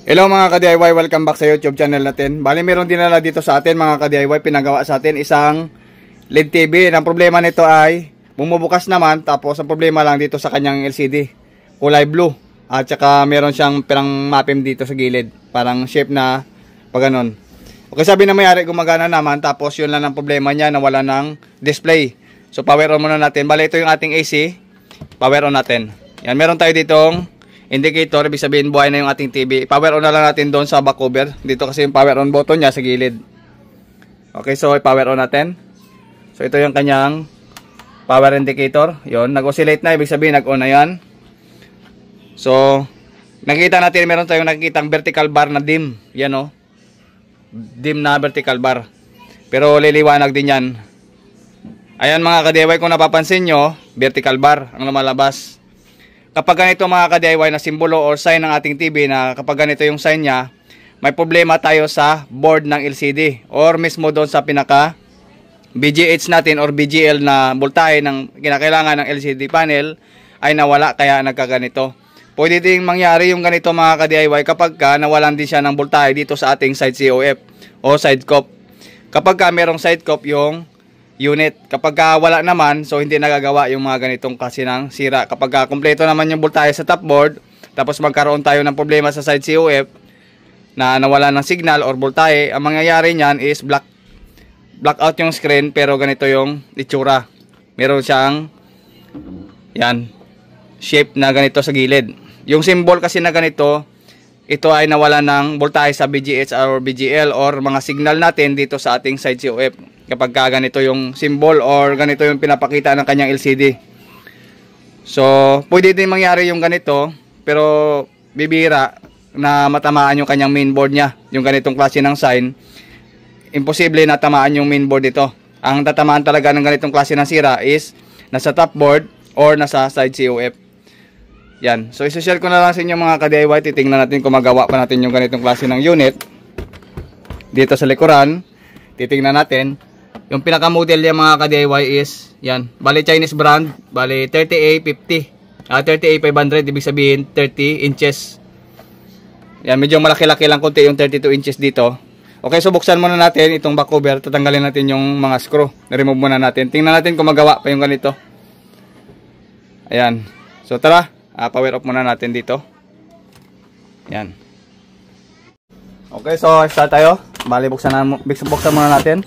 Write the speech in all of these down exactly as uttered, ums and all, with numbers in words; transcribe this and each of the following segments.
Hello mga ka-D I Y, welcome back sa YouTube channel natin. Bali meron din nila dito sa atin mga ka-D I Y, pinagawa sa atin isang L E D T V. Ang problema nito ay bumubukas naman, tapos ang problema lang dito sa kanyang L C D, kulay blue. At saka meron siyang pirang mapim dito sa gilid, parang shape na pag ganon. Okay, sabi na may-ari gumagana naman, tapos yun lang ang problema niya, nawala ng display. So power on muna natin. Bali ito yung ating A C, power on natin. Yan, meron tayo ditong indicator, ibig sabihin buhay na yung ating T V. Power on na lang natin doon sa back cover. Dito kasi yung power on button niya sa gilid. Okay, so power on natin. So ito yung kanyang power indicator. Yon, nag-oscillate na, ibig sabihin nag-on na yan. So nakita natin meron tayong nakikitang vertical bar na dim. Yan o, dim na vertical bar. Pero liliwanag din yan. Ayan mga ka-D I Y, kung napapansin nyo, vertical bar ang lumalabas. Kapag ganito mga ka-D I Y na simbolo or sign ng ating T V, na kapag ganito yung sign niya, may problema tayo sa board ng L C D or mismo doon sa pinaka B G H natin or B G L na voltahe ng kinakailangan ng L C D panel ay nawala, kaya nagkaganito. Pwede ding mangyari yung ganito mga ka-D I Y kapag ka nawalan din siya ng voltahe dito sa ating side C O F o side cop. Kapag ka merong side cop yung unit, kapag ka wala naman, so hindi nagagawa yung mga ganitong kasi ng sira. Kapag ka kompleto naman yung voltahe sa top board, tapos magkaroon tayo ng problema sa side C O F na nawala ng signal or voltahe, ang mangyayari niyan is black black out yung screen, pero ganito yung itsura. Meron siyang yan, shape na ganito sa gilid. Yung symbol kasi na ganito, ito ay nawala ng voltahe sa B G H or B G L or mga signal natin dito sa ating side C O F. Kapag ka ganito yung symbol or ganito yung pinapakita ng kanyang L C D. So pwede din mangyari yung ganito, pero bibira na matamaan yung kanyang mainboard niya, yung ganitong klase ng sign. Imposible na tamaan yung mainboard dito. Ang tatamaan talaga ng ganitong klase ng sira is nasa top board or nasa side C O F. Yan. So isi-share ko na lang sa inyo mga ka-D I Y. Titingnan natin kung magawa pa natin yung ganitong klase ng unit. Dito sa likuran, titingnan natin. Yung pinaka-model niya mga ka-D I Y is yan. Bali Chinese brand, bali thirty A fifty. Ah, thirty A five hundred, ibig sabihin thirty inches. Yan, medyo malaki-laki lang konti yung thirty-two inches dito. Okay, so buksan muna natin itong back cover. Tatanggalin natin yung mga screw. Na-remove muna natin. Tingnan natin kung magawa pa yung ganito. Ayan. So tara, uh, power off muna natin dito. Ayan. Okay, so start tayo. Bali, buksan, na, buksan muna natin.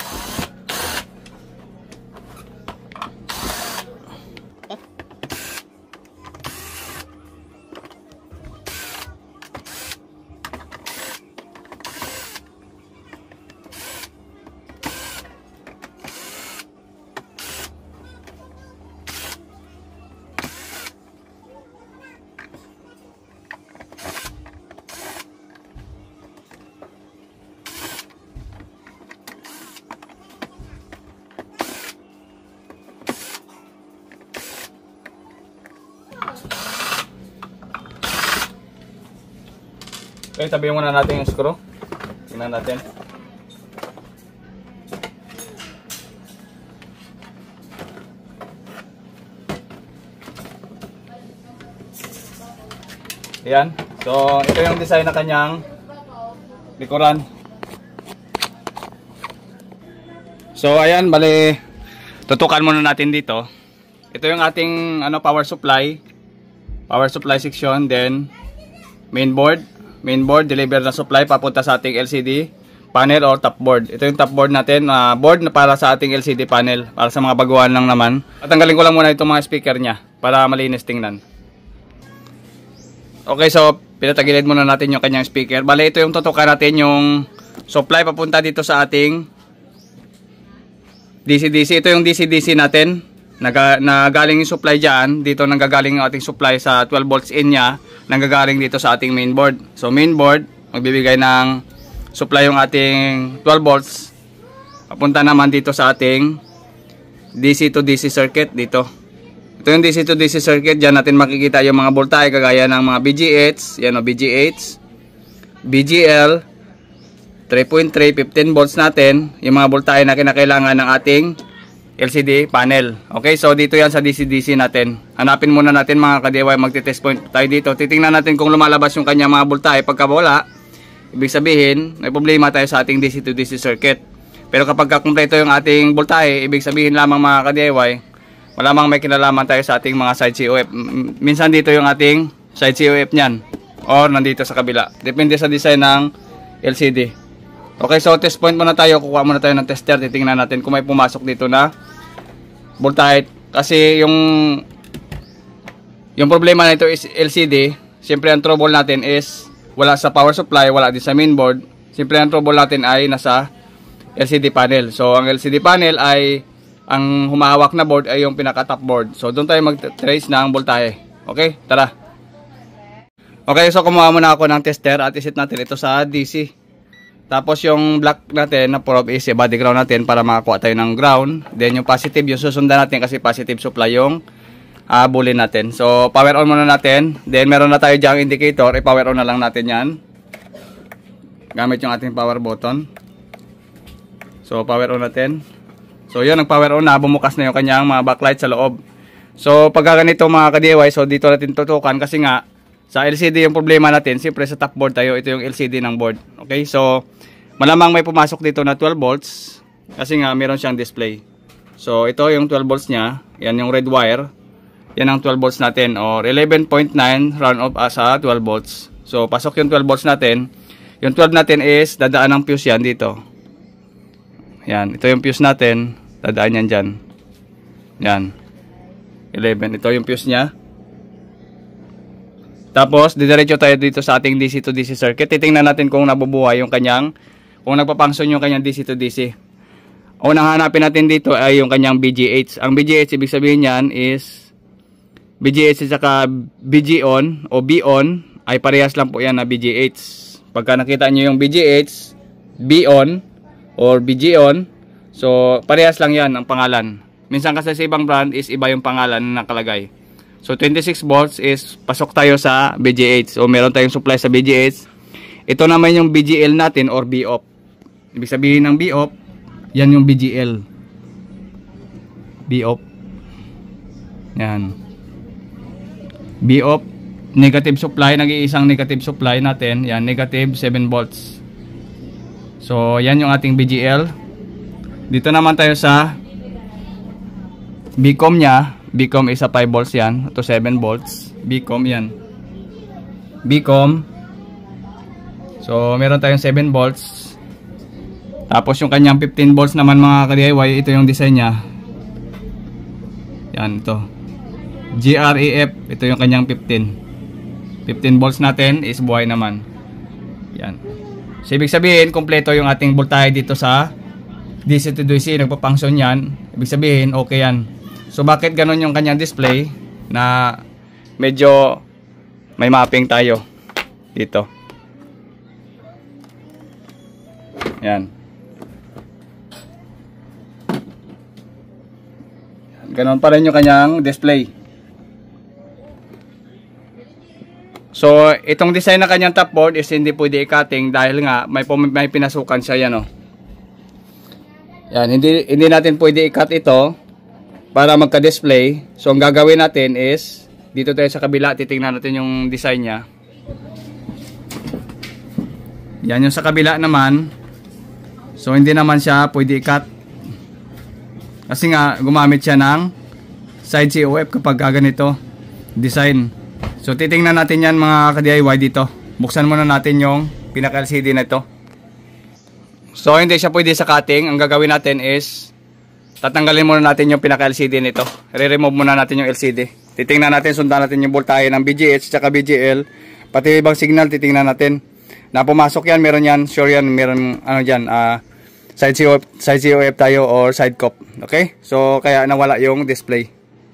Okay, tabihin muna natin yung screw. Tingnan natin. Ayan. So, ito yung design na kanyang likuran. So, ayan, bali tutukan muna natin dito. Ito yung ating ano, power supply. Power supply section, then main board. Main board, deliver na supply papunta sa ating L C D panel or top board. Ito yung top board natin, uh, board na para sa ating L C D panel, para sa mga baguhan lang naman. At tanggalin ko lang muna itong mga speaker niya para malinis tingnan. Okay, so pinatagilid muna natin yung kanyang speaker. Bale, ito yung tutukan natin yung supply papunta dito sa ating D C D C. Ito yung D C D C natin. Naga, nagaling yung supply dyan. Dito nanggagaling yung ating supply sa twelve volts in nya. Nanggagaling dito sa ating main board. So main board, magbibigay ng supply yung ating twelve volts. Papunta naman dito sa ating D C to D C circuit dito. Ito yung D C to D C circuit. Dyan natin makikita yung mga voltahe kagaya ng mga B G H. Yan o, B G H, B G L, three point three, fifteen volts natin. Yung mga voltahe na kinakailangan ng ating L C D panel. Okay, so dito yan sa D C D C natin. Hanapin muna natin mga ka-D I Y, magte-test point tayo dito. Titingnan natin kung lumalabas yung kanya mga voltahe. Pagka wala, ibig sabihin, may problema tayo sa ating D C to D C circuit. Pero kapag kumpleto yung ating voltahe, ibig sabihin lamang mga ka-D I Y, malamang may kinalaman tayo sa ating mga side C O F. Minsan dito yung ating side C O F niyan, or nandito sa kabila. Depende sa design ng L C D. Okay, so test point muna tayo. Kukuha muna tayo ng tester. Titingnan natin kung may pumasok dito na voltahe. Kasi yung yung problema nito is L C D. Siyempre ang trouble natin is wala sa power supply, wala din sa mainboard. Siyempre ang trouble natin ay nasa L C D panel. So ang L C D panel ay ang humahawak na board ay yung pinaka top board. So doon tayo mag-trace ng voltahe. Okay, tara. Okay, so kumuha muna ako ng tester at iset natin ito sa D C. Tapos yung black natin na probe is body ground natin para makakuha tayo ng ground. Then yung positive yung susundan natin kasi positive supply yung uh, bulin natin. So power on muna natin. Then meron na tayo dyang indicator. I-power on na lang natin yan. Gamit yung ating power button. So power on natin. So yun, nag-power on na. Bumukas na yung kanyang mga backlight sa loob. So pagka ganito mga ka-D I Y, so dito natin tutukan kasi nga sa L C D yung problema natin, siyempre sa top board tayo, ito yung L C D ng board. Okay, so malamang may pumasok dito na twelve volts kasi nga meron siyang display. So ito yung twelve volts niya, yan yung red wire. Yan ang twelve volts natin or eleven point nine round off uh, sa twelve volts. So pasok yung twelve volts natin. Yung twelve natin is dadaan ng fuse yan dito. Yan, ito yung fuse natin, dadaan yan dyan. Yan, eleven, ito yung fuse niya. Tapos, didiretso tayo dito sa ating D C to D C circuit. Titingnan natin kung nabubuhay yung kanyang, kung nagpapunction yung kanyang D C to D C. Unang hanapin natin dito ay yung kanyang B G H. Ang B G H, ibig sabihin niyan is, B G H at saka B G on o B on, ay parehas lang po yan na B G H. Pagka nakita nyo yung B G H, B on, or B G on, so parehas lang yan ang pangalan. Minsan kasi sa ibang brand is iba yung pangalan na nakalagay. So twenty-six volts is pasok tayo sa B G H. So meron tayong supply sa B G H. Ito naman yung B G L natin or B off. Ibig sabihin ng B off, yan yung B G L. B off. Yan. B off, negative supply, nag-iisang negative supply natin. Yan, negative seven volts. So yan yung ating B G L. Dito naman tayo sa B COM nya. B COM is a five volts yan, to seven volts. B COM yan. B COM. So meron tayong seven volts. Tapos yung kanyang fifteen volts naman mga ka-D I Y, ito yung design niya. Yan, ito. G R E F, ito yung kanyang fifteen. fifteen volts natin is buhay naman. Yan. So ibig sabihin, kompleto yung ating voltahe dito sa D C to D C, nagpa-function yan. Ibig sabihin, okay yan. So bakit ganun yung kanyang display na medyo may mapping tayo dito. Yan. Ganun pa rin yung kanyang display. So itong design ng kanyang top board is hindi pwede i-cutting dahil nga may, may pinasukan siya yan, oh. Yan, hindi, hindi natin pwede i-cut ito para magka-display. So ang gagawin natin is dito tayo sa kabila, titingnan natin yung design niya. Yan yung sa kabila naman. So hindi naman siya pwede i-cut kasi nga gumamit siya ng side C O F kapag ganito design. So titingnan natin yan mga ka-D I Y dito. Buksan muna natin yung pinaka-L C D na ito. So hindi siya pwede sa cutting. Ang gagawin natin is tatanggalin muna natin yung pinaka-L C D nito. Re-remove muna natin yung L C D. Titingnan natin, sundan natin yung voltahe ng B G H at B G L. Pati ibang signal titingnan natin. Na pumasok yan, meron yan, sure yan, meron ano dyan, uh, side C O F, side C O F tayo or side cop. Okay? So kaya nawala yung display.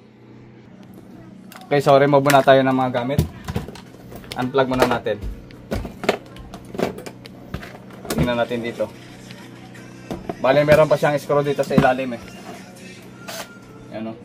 Okay, so remove muna tayo ng mga gamit. Unplug muna natin. Tingnan natin dito. Bale, meron pa siyang screw dito sa ilalim eh. Yan o.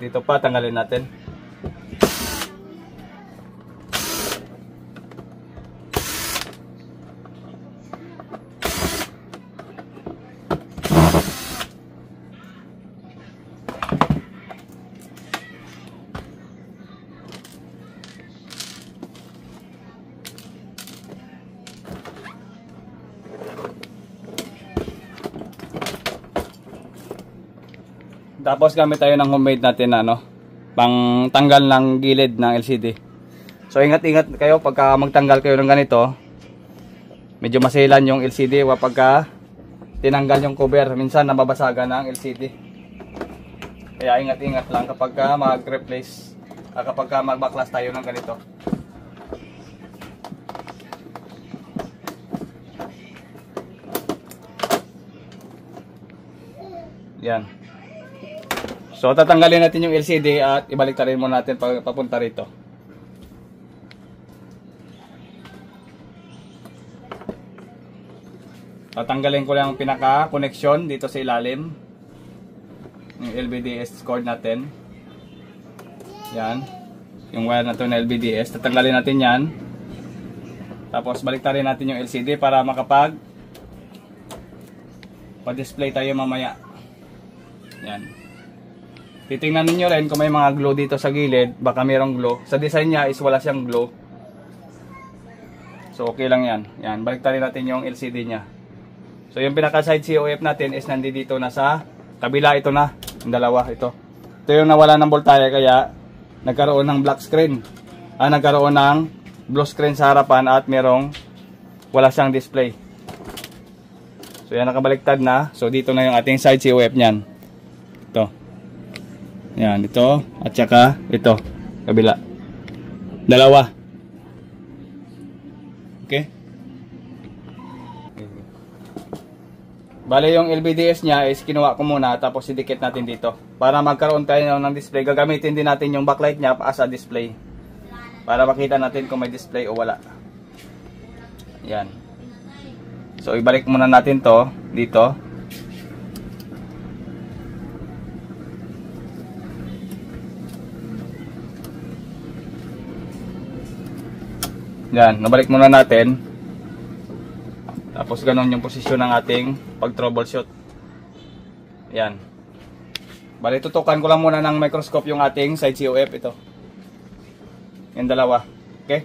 Dito pa, tanggalin natin. Tapos gamit tayo ng homemade natin na ano, pang tanggal ng gilid ng L C D. So ingat-ingat kayo pagka magtanggal kayo ng ganito. Medyo masilan yung L C D wa pagka tinanggal yung cover, minsan nababasagan ng L C D. Kaya ingat-ingat lang kapag mag-replace, uh, kapag mag-backlas tayo ng ganito. Yan. So tatanggalin natin yung L C D at ibalik rin muna natin pag papunta rito. Tatanggalin ko lang ang pinaka connection dito sa ilalim. Yung L V D S cord natin. Yan. Yung wire na to na L V D S. Tatanggalin natin yan. Tapos balik rin natin yung L C D para makapag pa-display tayo mamaya. Yan. Titingnan niyo rin kung may mga glow dito sa gilid, baka mayroong glow. Sa design niya is wala siyang glow. So okay lang yan. Yan, balik tayo natin yung L C D niya. So yung pinaka side C O F natin is nandito na sa kabila, ito na, yung dalawa, ito. Ito yung nawala ng voltahe kaya nagkaroon ng black screen. Ah, nagkaroon ng blue screen sa harapan at merong wala siyang display. So yan, nakabaliktad na. So dito na yung ating side C O F niyan. Ito. Yan, ito. At saka, ito. Kabila. Dalawa. Okay? Bale, yung L V D S niya is kinuha ko muna tapos idikit natin dito. Para magkaroon tayo ng display. Gagamitin din natin yung backlight niya as a display. Para makita natin kung may display o wala. Yan. So, ibalik muna natin to dito. Yan, nabalik muna natin. Tapos ganun yung posisyon ng ating pag-troubleshoot. Yan. Bali, tutukan ko lang muna ng microscope yung ating side C O F. Ito. Yung dalawa. Okay?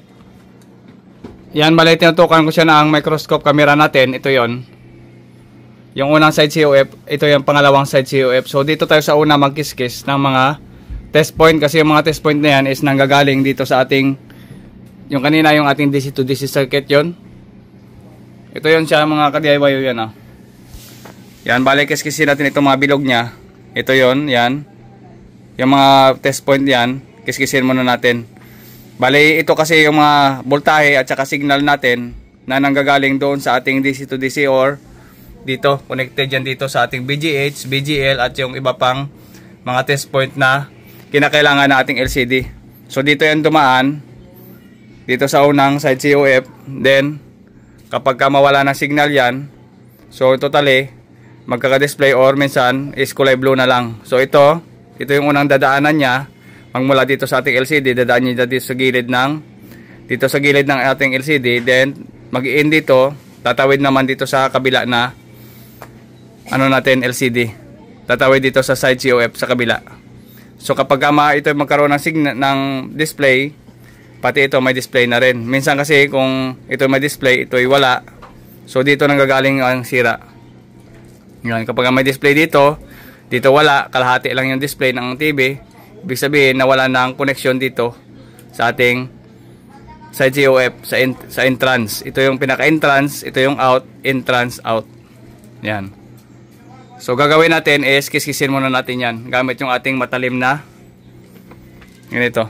Yan, bali, tinutukan ko siya ng microscope camera natin. Ito yon. Yung unang side C O F. Ito yung pangalawang side C O F. So, dito tayo sa una magkiskis ng mga test point. Kasi yung mga test point na yan is nanggagaling dito sa ating yung kanina yung ating D C to D C circuit yon. Ito yon siya mga ka-D I Y yan ah. Yan, balik kiskisin natin itong mga bilog niya. Ito yon, yan. Yung mga test point yan, kiskisin muna natin. Bali ito kasi yung mga voltahe at saka signal natin na nanggagaling doon sa ating D C to D C or dito, connected yan dito sa ating B G H, B G L at yung iba pang mga test point na kinakailangan ng ating L C D. So dito yan dumaan. Dito sa unang side C O F, then kapag ka mawala ng signal yan, so totally magkaka-display or minsan is kulay blue na lang. So ito, ito yung unang dadaanan niya, magmula dito sa ating L C D, dadaan niya dito sa gilid ng dito sa gilid ng ating L C D, then mag-i-in dito, tatawid naman dito sa kabila na ano natin L C D. Tatawid dito sa side C O F sa kabila. So kapag ma ito magkaroon ng signal ng display, pati ito may display na rin. Minsan kasi kung ito may display, ito ay wala. So dito nanggagaling ang sira. Yan, kapag may display dito, dito wala, kalahati lang yung display ng T V. Ibig sabihin nawala na ang connection dito sa ating side C O F sa in, sa entrance. Ito yung pinaka-entrance, ito yung out, entrance, out. Yan. So gagawin natin is kiskisin muna natin yan gamit yung ating matalim na ganito.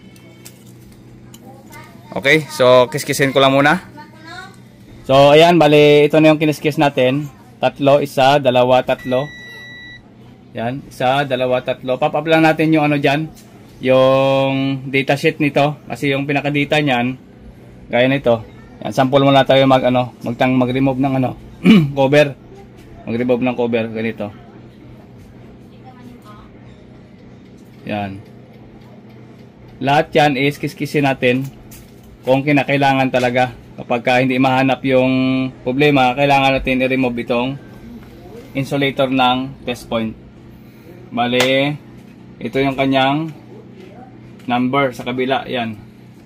Okay, so kiskisin ko lang muna. So ayan, bali ito na yung kiniskis natin. Tatlo, isa, dalawa, tatlo. Yan, isa, dalawa, tatlo. Pop up lang natin yung ano dyan, yung data sheet nito. Kasi yung pinaka-data nyan, gaya nito. Yan, sample muna tayo mag, ano, magtang, mag-remove ng ano, cover. Mag-remove ng cover, ganito. Yan. Lahat yan is kiskisin natin kung kinakailangan talaga. Kapag ka hindi mahanap yung problema, kailangan natin i-remove itong insulator ng test point. Bale, ito yung kanyang number sa kabila. Yan.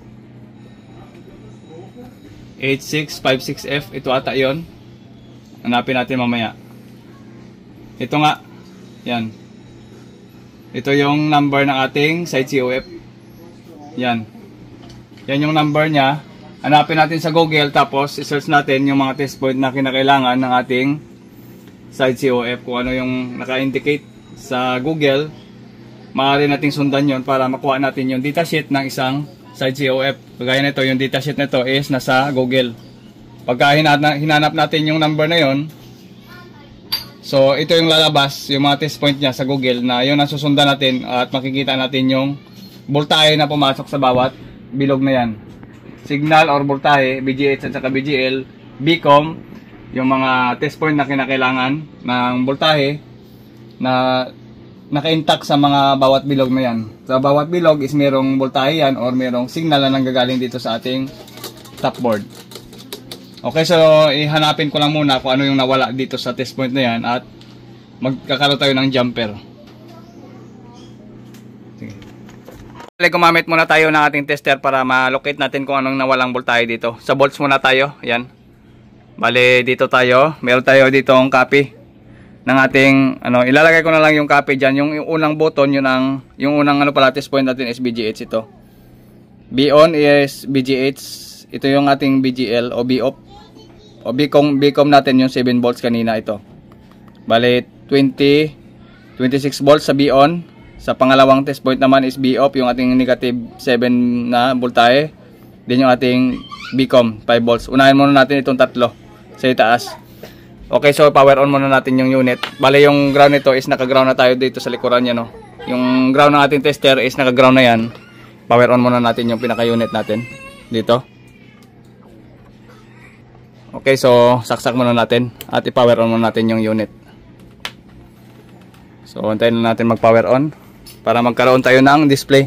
eight six five six F. Ito ata yon. Hanapin natin mamaya. Ito nga. Yan. Ito yung number ng ating side C O F. Yan. Yan yung number niya. Hanapin natin sa Google, tapos i-search natin yung mga test point na kinakailangan ng ating side C O F. Kung ano yung naka-indicate sa Google, maaari nating sundan yon para makuha natin yung datasheet ng isang side C O F. Kagaya nito, yung datasheet nito is nasa Google. Pagka hinanap natin yung number na yon, so ito yung lalabas, yung mga test point niya sa Google, na yun ang susundan natin at makikita natin yung voltahe na pumasok sa bawat bilog na yan. Signal or voltahe, B G H at saka B G L, Bcom, yung mga test point na kinakailangan ng voltahe na naka-intact sa mga bawat bilog na yan. Sa bawat bilog is merong voltahe yan or merong signal na nanggagaling dito sa ating top board. Okay, so ihanapin ko lang muna kung ano yung nawala dito sa test point na yan at magkakaroon tayo ng jumper. Sige. Gumamit muna tayo ng ating tester para ma-locate natin kung anong nawalang voltahe dito. Sa volts muna tayo, yan. Bale, dito tayo. Meron tayo dito ang copy ng ating, ano, ilalagay ko na lang yung copy dyan. Yung, yung unang button, yun ang, yung unang ano pala, test point natin is B G H ito. B on is B G H. Ito yung ating B G L o B off. O Bcom, Bcom natin yung seven volts kanina ito. Bale, twenty, twenty-six volts sa B on. Sa pangalawang test point naman is B off, yung ating negative seven na voltahe. Din yung ating Bcom, five volts. Unahin muna natin itong tatlo sa itaas. Okay, so power on muna natin yung unit. Bale, yung ground nito is naka-ground na tayo dito sa likuran niya, no. Yung ground ng ating tester is naka-ground na yan. Power on muna natin yung pinaka-unit natin dito. Okay, so saksak muna natin at i-power on muna natin yung unit. So, antayin na natin mag-power on para magkaroon tayo ng display.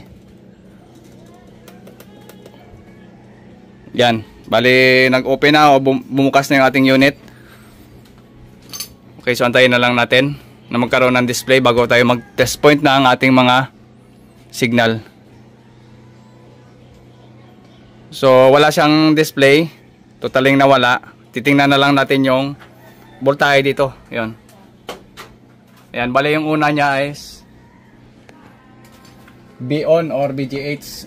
Yan. Bali, nag-open na o bumukas na yung ating unit. Okay, so antayin na lang natin na magkaroon ng display bago tayo mag-test point na ang ating mga signal. So, wala siyang display. Totaling nawala. Titingnan na lang natin yung voltahe dito. Yan. Ayan, bali yung una niya is B on or B G H.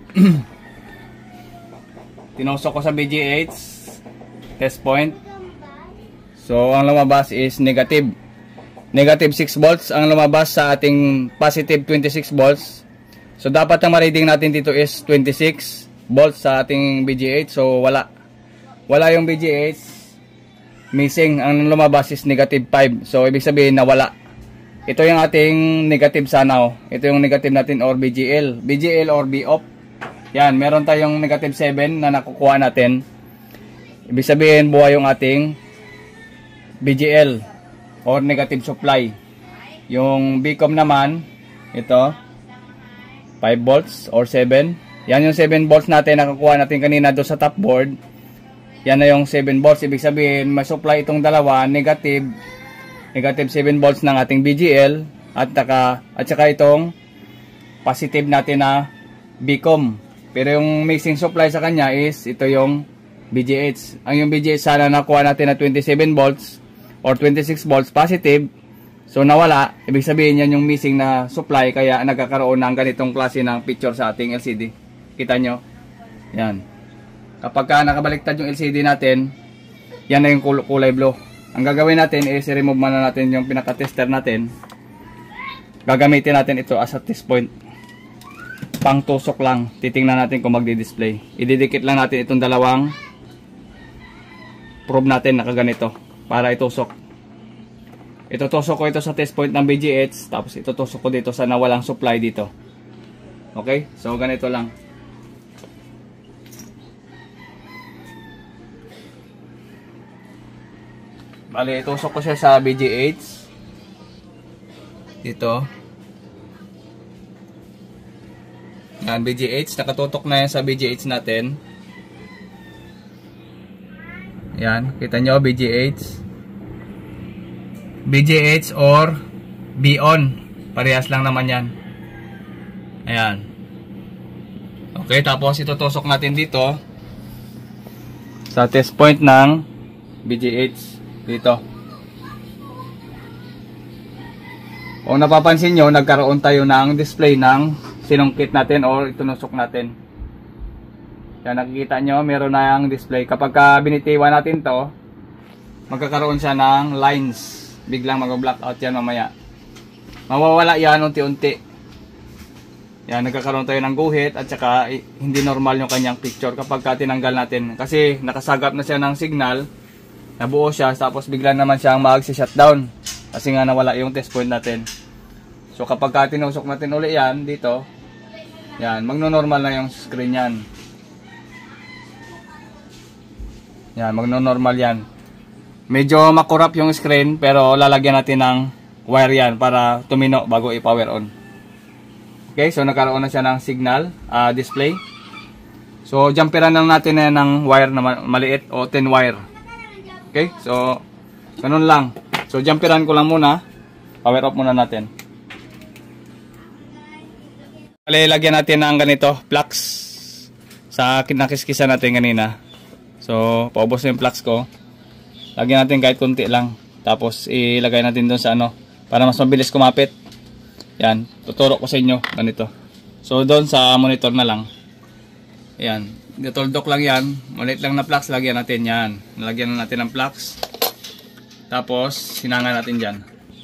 Tinusok ko sa B G H test point. So ang lumabas is negative. Negative six volts ang lumabas sa ating positive twenty-six volts. So dapat ang ma-reading natin dito is twenty-six volts sa ating B G H. So wala. Wala yung B G H. Missing. Ang lumabas is negative five. So ibig sabihin na wala. Ito yung ating negative sana, oh. Ito yung negative natin or B G L. B G L or B off. Yan, meron tayong negative seven na nakukuha natin. Ibig sabihin, buhay yung ating B G L or negative supply. Yung Bcom naman, ito, five volts or seven. Yan yung seven volts natin na nakukuha natin kanina doon sa top board. Yan na yung seven volts. Ibig sabihin, may supply itong dalawa, negative negative seven volts ng ating B G L at saka at saka itong positive natin na Bcom. Pero yung missing supply sa kanya is ito yung B G H. Ang yung B G H sana nakuha natin na twenty-seven volts or twenty-six volts positive. So nawala, ibig sabihin yan yung missing na supply kaya nagkakaroon ng ganitong klase ng picture sa ating L C D. Kita nyo? Yan. Kapag ka nakabaliktad yung L C D natin, yan na yung kulay blue. Ang gagawin natin is i-remove muna natin yung pinaka-tester natin. Gagamitin natin ito as a test point. Pang tusok lang. Titingnan natin kung magdi-display. Ididikit lang natin itong dalawang probe natin na kaganito para itusok. Itutusok ko ito sa test point ng B G H. Tapos itutusok ko dito sa nawalang supply dito. Okay? So ganito lang. Bali, itusok ko siya sa B G H. Dito. Yan, B G H. Nakatutok na yan sa B G H natin. Yan, kita nyo, B G H. B G H or B-on. Parehas lang naman yan. Ayan. Okay, tapos itutusok natin dito sa test point ng B G H. Dito. Kung napapansin nyo, nagkaroon tayo ng display ng sinungkit natin or itunusok natin. Yan, nakikita nyo, meron na yung display. Kapag ka binitiwan natin to, magkakaroon siya ng lines. Biglang mag-blackout yan mamaya. Mawawala yan unti-unti. Yan, nagkakaroon tayo ng guhit at saka hindi normal yung kanyang picture kapag ka tinanggal natin. Kasi nakasagap na siya ng signal, nabuo siya, tapos bigla naman siyang mag-shutdown. Kasi nga nawala yung test point natin. So kapag ka tinusok natin uli yan dito, yan, magno-normal na yung screen yan. Yan, magno-normal yan. Medyo makurap yung screen pero lalagyan natin ng wire yan para tumino bago i-power on. Okay, so nagkaroon na siya ng signal uh, display. So jumperan lang natin na ng wire na maliit o ten wire. Okay, so ganun lang. So jumperan ko lang muna. Power off muna natin. Lagyan natin ng ganito, flux sa nakiskisa natin kanina. So paubos na yung flux ko. Lagyan natin kahit kunti lang. Tapos ilagay natin doon sa ano para mas mabilis kumapit. Yan, tuturo ko sa inyo ganito. So doon sa monitor na lang. Yan, ditoldok lang yan. Ulit lang na flux, lagyan natin yan. Nalagyan na natin ng flux. Tapos sinanga natin diyan.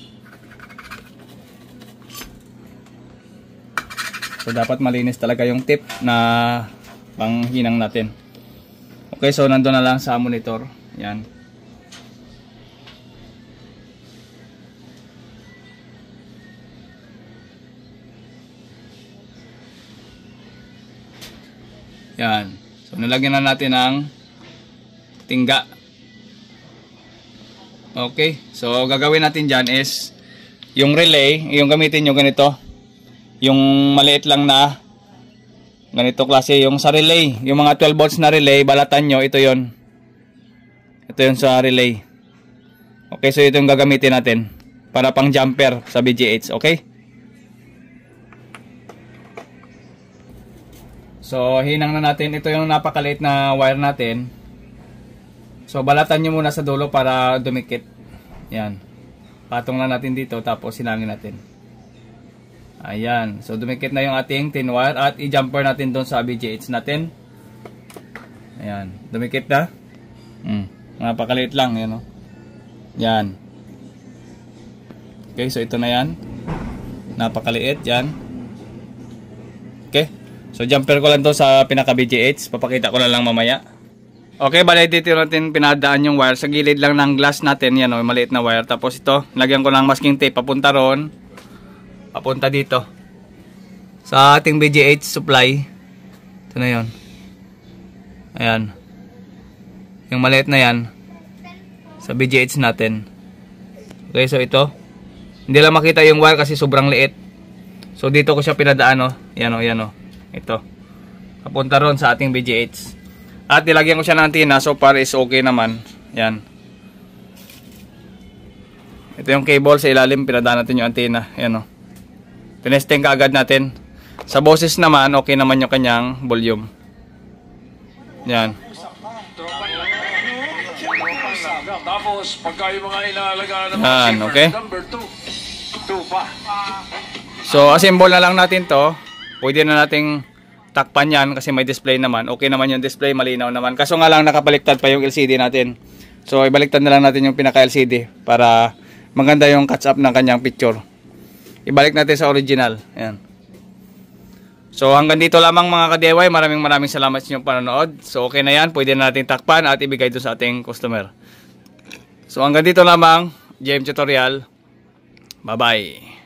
So dapat malinis talaga yung tip na panghinang natin. Okay, so nandoon na lang sa monitor. Yan. Yan. So nilagyan na natin ng tingga. Okay. So gagawin natin dyan is yung relay, yung gamitin nyo ganito. Yung maliit lang na ganito klase. Yung sa relay, yung mga twelve volts na relay, balatan nyo, ito yon. Ito yon sa relay. Okay, so ito yung gagamitin natin para pang jumper sa B G H. Okay. So, hinang na natin. Ito yung napakaliit na wire natin. So, balatan nyo muna sa dulo para dumikit. Yan. Patong lang natin dito, tapos hinangin natin. Ayan. So, dumikit na yung ating tin wire at i-jumper natin doon sa B G H natin. Ayan. Dumikit na. Hmm. Napakaliit lang. Yan, o. Yan. Okay, so ito na yan. Napakaliit. Yan. Okay. So jumper ko lang to sa pinaka B G H. Papakita ko na lang mamaya. Okay, bali dito natin pinadaan yung wire sa gilid lang ng glass natin. Yan o, maliit na wire. Tapos ito, lagyan ko ng masking tape papunta ron. Papunta dito. Sa ating B G H supply. Ito na yun. Ayan. Yung maliit na yan. Sa B G H natin. Okay, so ito. Hindi lang makita yung wire kasi sobrang liit. So dito ko siya pinadaan o. Yan o, yan o. Ito. Papunta ron sa ating B G H. At nilagyan ko siya ng antenna. So far is okay naman. Yan. Ito yung cable sa ilalim. Pinadaan natin yung antenna. Yan o. Tinesting ka agad natin. Sa boses naman, okay naman yung kanyang volume. Yan. Tapos, pagka yung mga inalagaan ng yan, okay. Number two. two pa. So, assemble na lang natin to. Pwede na nating takpan yan kasi may display naman. Okay naman yung display, malinaw naman. Kaso nga lang nakabaliktad pa yung L C D natin. So ibaliktad na lang natin yung pinaka L C D para maganda yung catch up ng kanyang picture. Ibalik natin sa original. Ayan. So hanggang dito lamang mga ka-D I Y. Maraming maraming salamat sa inyong panonood. So okay na yan. Pwede na natin takpan at ibigay ito sa ating customer. So hanggang dito lamang. J M Tutorial. Bye bye.